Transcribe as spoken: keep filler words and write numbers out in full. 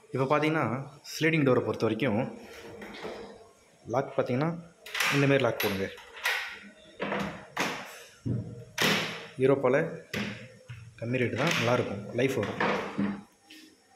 இப்போ பார்த்தீங்கன்னா ஸ்லைடிங் டோரை பொறுத்த வரைக்கும் லாக் பார்த்தீங்கன்னா இந்தமாரி லாக் போடுங்க. யூரோப்பாவில் கம்மி ரேட்டு தான், நல்லாயிருக்கும், லைஃப் வரும்.